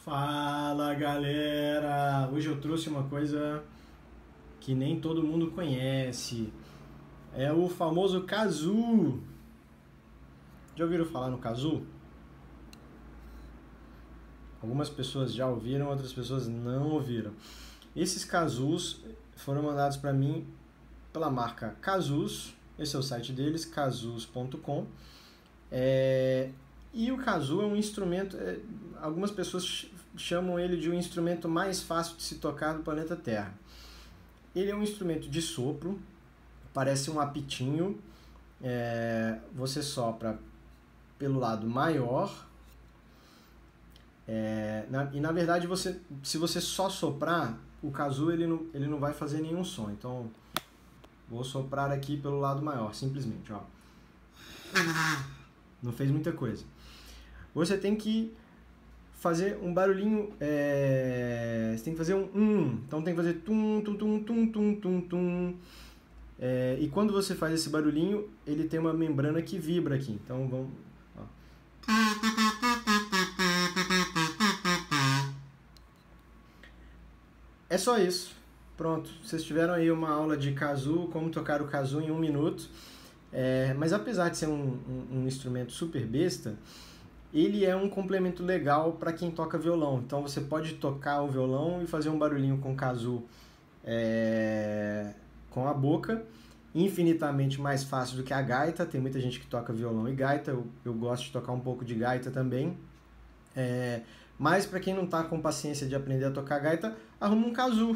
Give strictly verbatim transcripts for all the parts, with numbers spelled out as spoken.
Fala galera! Hoje eu trouxe uma coisa que nem todo mundo conhece. É o famoso kazoo. Já ouviram falar no kazoo? Algumas pessoas já ouviram, outras pessoas não ouviram. Esses kazoos foram mandados para mim pela marca Kazoos. Esse é o site deles, kazoos ponto com. É... E o kazoo é um instrumento, é, algumas pessoas chamam ele de um instrumento mais fácil de se tocar do planeta Terra. Ele é um instrumento de sopro, parece um apitinho, é, você sopra pelo lado maior, é, na, e na verdade você, se você só soprar, o kazoo ele não, ele não vai fazer nenhum som. Então vou soprar aqui pelo lado maior, simplesmente, ó. Não fez muita coisa. Você tem que fazer um barulhinho, é... você tem que fazer um um, então tem que fazer tum, tum, tum, tum, tum, tum, tum. É... E quando você faz esse barulhinho, ele tem uma membrana que vibra aqui, então vamos... Ó. É só isso, pronto, vocês tiveram aí uma aula de kazoo, como tocar o kazoo em um minuto. É... Mas apesar de ser um, um, um instrumento super besta, ele é um complemento legal para quem toca violão. Então você pode tocar o violão e fazer um barulhinho com o kazoo é, com a boca, infinitamente mais fácil do que a gaita. Tem muita gente que toca violão e gaita, eu, eu gosto de tocar um pouco de gaita também. É, mas para quem não está com paciência de aprender a tocar gaita, arruma um kazoo.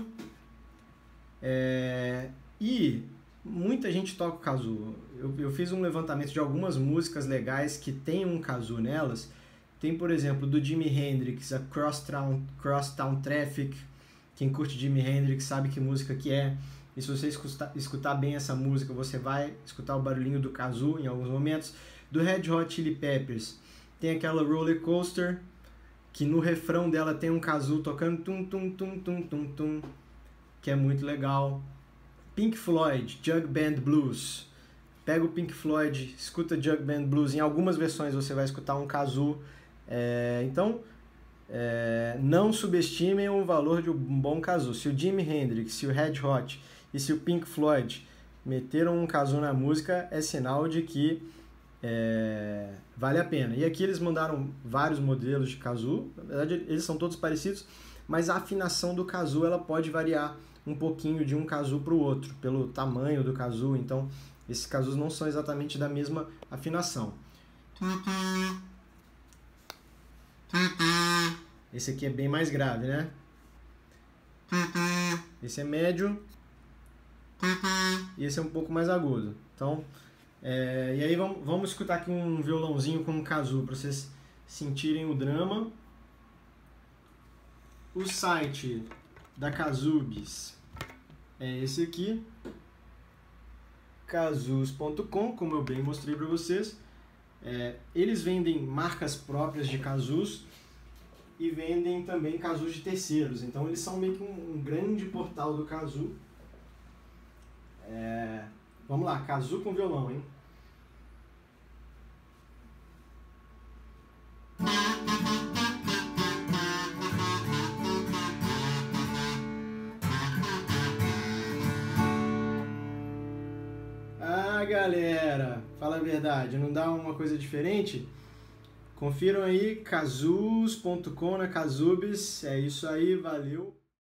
É, e muita gente toca o kazoo. Eu, eu fiz um levantamento de algumas músicas legais que tem um kazoo nelas. Tem, por exemplo, do Jimi Hendrix, a Crosstown, Crosstown Traffic. Quem curte Jimi Hendrix sabe que música que é. E se você escutar, escutar bem essa música, você vai escutar o barulhinho do kazoo em alguns momentos. Do Red Hot Chili Peppers, tem aquela Roller Coaster, que no refrão dela tem um kazoo tocando tum tum tum tum tum tum, que é muito legal. Pink Floyd, Jug Band Blues. Pega o Pink Floyd, escuta Jug Band Blues. Em algumas versões você vai escutar um kazoo. É, então, é, não subestimem o valor de um bom kazoo. Se o Jimi Hendrix, se o Red Hot e se o Pink Floyd meteram um kazoo na música, é sinal de que é, vale a pena. E aqui eles mandaram vários modelos de kazoo. Na verdade, eles são todos parecidos, mas a afinação do kazoo ela pode variar um pouquinho de um kazoo para o outro, pelo tamanho do kazoo. Então, esses kazoos não são exatamente da mesma afinação. Esse aqui é bem mais grave, né? Esse é médio. E esse é um pouco mais agudo. Então, é, e aí vamos, vamos escutar aqui um violãozinho com um kazoo para vocês sentirem o drama. O site da Kazoobs é esse aqui, kazoos ponto com, como eu bem mostrei para vocês. É, eles vendem marcas próprias de kazoos e vendem também kazoos de terceiros. Então eles são meio que um, um grande portal do kazoo. É, vamos lá, kazoo com violão, hein? Galera, fala a verdade, não dá uma coisa diferente? Confiram aí, kazoos ponto com na Kazoobs. É isso aí, valeu!